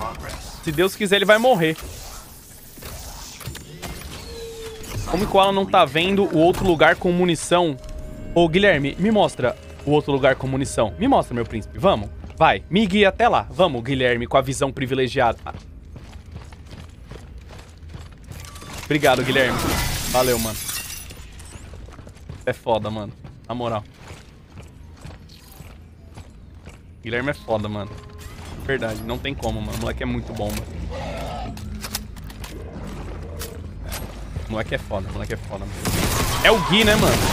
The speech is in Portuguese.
Se Deus quiser, ele vai morrer. Como que o Alan não tá vendo o outro lugar com munição? Ô, Guilherme, me mostra o outro lugar com munição. Me mostra, meu príncipe. Vamos. Vai, me guia até lá. Vamos, Guilherme, com a visão privilegiada. Obrigado, Guilherme. Valeu, mano. É foda, mano. Na moral. Guilherme é foda, mano. Verdade, não tem como, mano. O moleque é muito bom, mano. O moleque é foda, mano. É o Gui, né, mano?